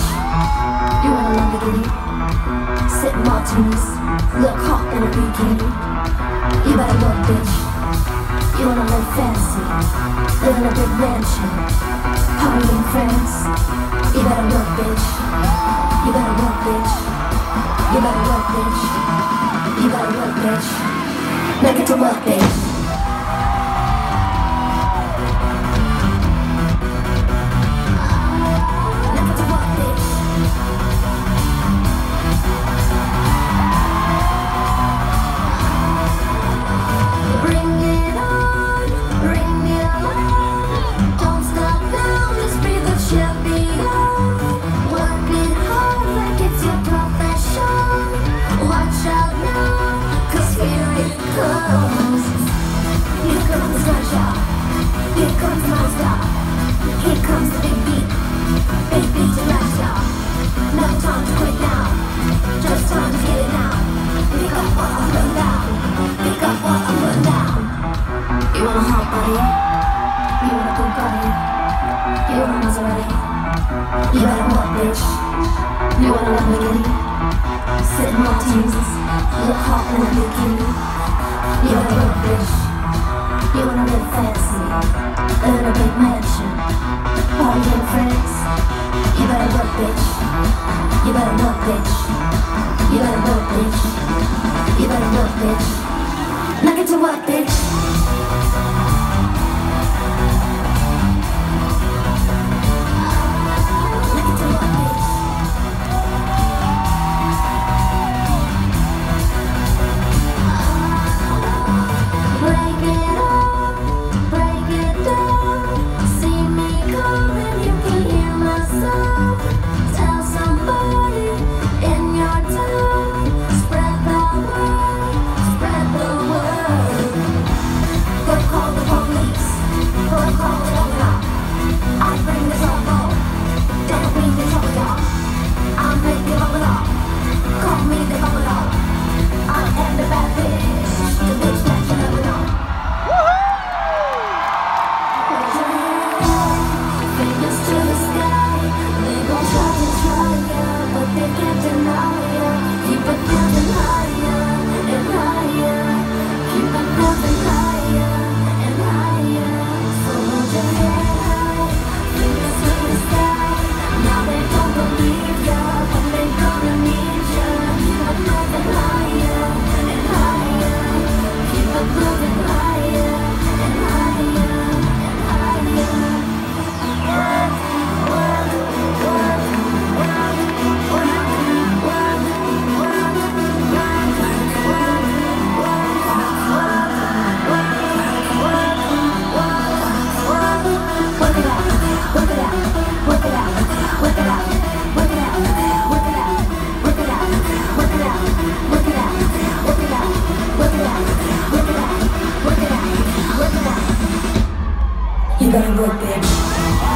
You wanna Lamborghini, sip martinis, look hot in a bikini. You better work, bitch. You wanna live fancy, live in a big mansion, party in France. You better work, bitch. You better work, bitch. You better work, bitch. You better work, bitch. Now get to work, bitch. You want a hot body? You want a Bugatti? You want a Maserati? You better work, bitch. You want a Lamborghini? Sip martinis, look hot in a bikini. You better work, bitch. You wanna live fancy, live in a big mansion, party in France. You better work, bitch. You better work, bitch. You better work, bitch. You better work, bitch. Now get to work, bitch. You better work, bitch.